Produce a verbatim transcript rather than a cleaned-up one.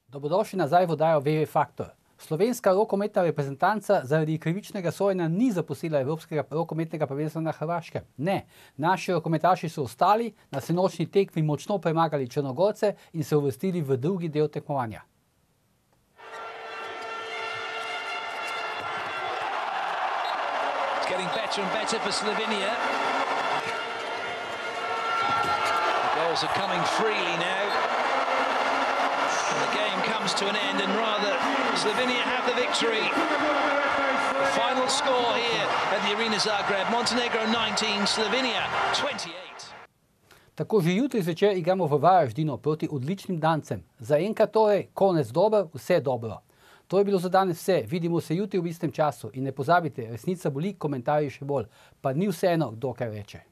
Dobrodošli nazaj v oddajo V V Faktor. Slovenska rokometna reprezentanca zaradi krivičnega sojenja ni zapustila Evropskega rokometnega prvenstva na Hrvaškem. Ne, naši rokometaši so ostali, na sinočnji tekmi močno premagali Črnogorce in se uvrstili v drugi del tekmovanja. It's getting better and better for Slovenia. The goals are coming freely now. The game comes to an end and rather Slovenia have the victory. The final score here at the Arena Zagreb, Montenegro nineteen, Slovenia twenty-eight. Tako že jutri zvečer igramo v Varaždinu proti odličnim Dancem. Zaenkrat torej konec dober, vse dobro. To je bilo za danes vse. Vidimo se jutri v istem času in ne pozabite, resnica boli, komentarji še bolj. Pa ni vseeno, kdo kaj reče.